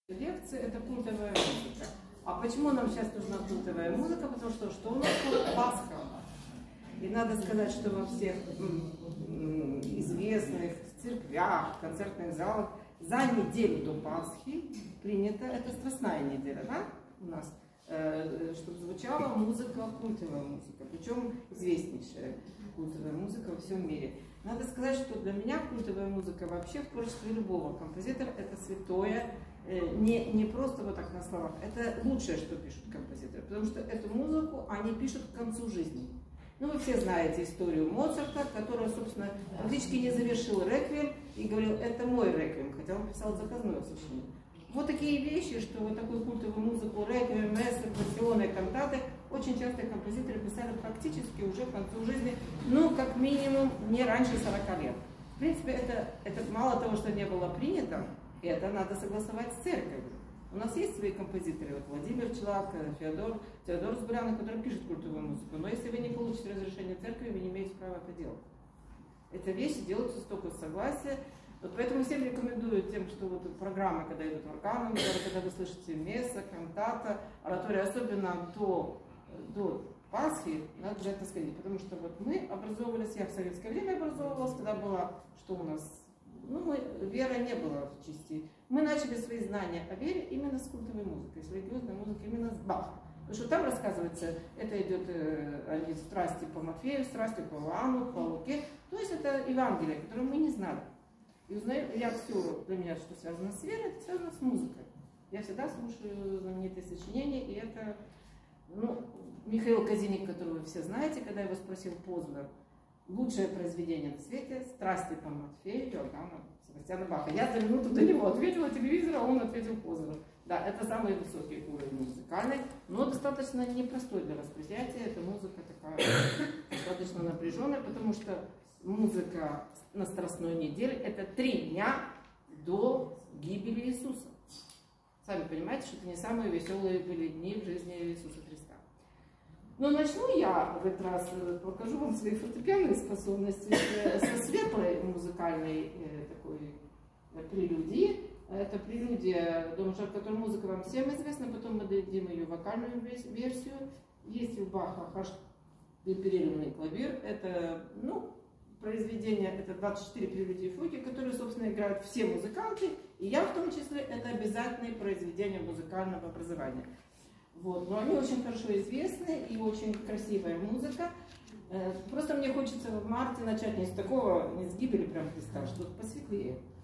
Лекции — это культовая музыка. А почему нам сейчас нужна культовая музыка? Потому что у нас Пасха. И надо сказать, что во всех известных церквях, концертных залах за неделю до Пасхи принято, это Страстная неделя, да, у нас, чтобы звучала музыка, культовая музыка, причем известнейшая культовая музыка во всем мире. Надо сказать, что для меня культовая музыка вообще в творчестве любого композитора — это святое, не просто вот так на словах, это лучшее, что пишут композиторы, потому что эту музыку они пишут к концу жизни. Ну, вы все знаете историю Моцарта, который, собственно, практически не завершил реквием и говорил: это мой реквием, хотя он писал заказное сочинение. Вот такие вещи, что вот такую культовую музыку, реквием, мессы, пассионы, кантаты, очень часто композиторы писали практически уже к концу жизни, ну, как минимум, не раньше 40 лет. В принципе, это мало того, что не было принято, это надо согласовать с церковью. У нас есть свои композиторы, вот Владимир Члак, Теодор Сбурянов, которые пишут культовую музыку, но если вы не получите разрешение церкви, вы не имеете права это делать. Эти вещи делаются только с согласия. Вот поэтому всем рекомендую тем, что вот программы, когда идут в органном, когда вы слышите месса, кантата, оратория, особенно до Пасхи, надо за это сходить, потому что вот мы образовывались, я в советское время образовывалась, когда была, что у нас, вера не было в части. Мы начали свои знания о вере именно с культовой музыкой, с религиозной музыкой, именно с Баха. Потому что там рассказывается, это идет о страсти по Матфею, страсти по Иоанну, по Луке. То есть это Евангелие, которое мы не знали. И узнаю, я все для меня, что связано с верой, это связано с музыкой. Я всегда слушаю знаменитые сочинения, и это, Михаил Казиник, которого вы все знаете, когда его спросил Познер, лучшее произведение на свете — «Страсти по Матфею» Иоганна Себастьяна Баха. Я за минуту до него ответила телевизора, он ответил Познеру. Да, это самый высокий уровень музыкальный, но достаточно непростой для восприятия. Эта музыка такая достаточно напряженная, потому что музыка на Страстной неделе — это 3 дня до гибели Иисуса. Сами понимаете, что это не самые веселые были дни в жизни Иисуса Христа. Но начну я в этот раз, покажу вам свои фортепианные способности со светлой музыкальной такой прелюдии. Это прелюдия «Дом жертв», которая музыка вам всем известна, потом мы дадим ее вокальную версию. Есть у Баха переливный клавир, это, произведение, это 24 прелюдии и фуги, которые, собственно, играют все музыканты, и я в том числе, это обязательные произведения музыкального образования. Вот. Но они очень хорошо известны и очень красивая музыка. Просто мне хочется в марте начать не с такого, не с гибели прям Христа, что-то посветлее.